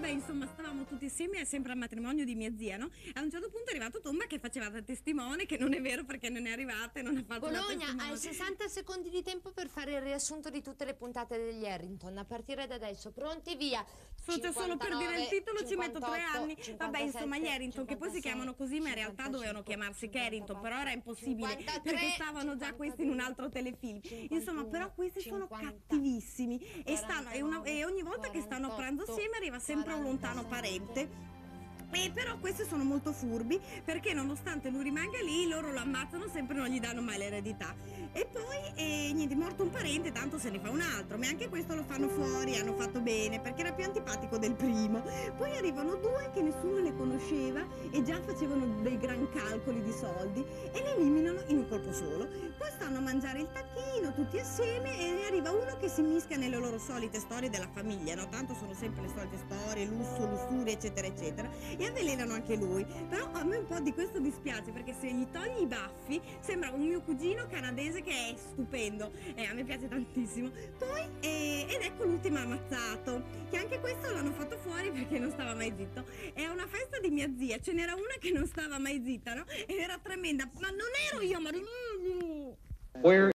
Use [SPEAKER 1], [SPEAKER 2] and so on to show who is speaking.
[SPEAKER 1] vabbè, insomma, stavamo tutti insieme sempre al matrimonio di mia zia, no? A un certo punto è arrivato Tomba che faceva da testimone, che non è vero perché non è arrivata e non ha fatto la
[SPEAKER 2] Bologna,
[SPEAKER 1] testimone.
[SPEAKER 2] hai 60 secondi di tempo per fare il riassunto di tutte le puntate degli Harrington. A partire da adesso, pronti, via.
[SPEAKER 1] Solo per dire il titolo ci metto 3 anni.
[SPEAKER 2] 57,
[SPEAKER 1] Vabbè, insomma, gli Harrington, che poi si chiamano così, ma in realtà dovevano chiamarsi Carrington, però era impossibile
[SPEAKER 2] 53,
[SPEAKER 1] perché stavano già questi in un altro telefilm. Insomma, però questi sono
[SPEAKER 2] 50,
[SPEAKER 1] cattivissimi e stanno e ogni volta che stanno a
[SPEAKER 2] 48,
[SPEAKER 1] pranzo assieme arriva sempre un lontano
[SPEAKER 2] 47.
[SPEAKER 1] parente. E però questi sono molto furbi perché nonostante lui rimanga lì loro lo ammazzano sempre e non gli danno mai l'eredità. E poi niente, morto un parente tanto se ne fa un altro, ma anche questo lo fanno fuori, hanno fatto bene perché era più antipatico del primo. Poi arrivano due che nessuno le conosceva e già facevano dei gran calcoli di soldi e le eliminano in un colpo solo. Poi stanno a mangiare il tacchino tutti assieme e ne arriva uno che si mischia nelle loro solite storie della famiglia, no? Tanto sono sempre le solite storie, lusso, lussuria, eccetera eccetera, e avvelenano anche lui. Però a me un po' di questo dispiace perché se gli togli i baffi sembra un mio cugino canadese che è stupendo e a me piace tantissimo. Poi ed ecco l'ultimo ammazzato, che anche questo l'hanno fatto fuori perché non stava mai zitto. È una festa di mia zia, ce n'era una che non stava mai zitta, no? Ed era tremenda, ma non ero io, ma...
[SPEAKER 3] Where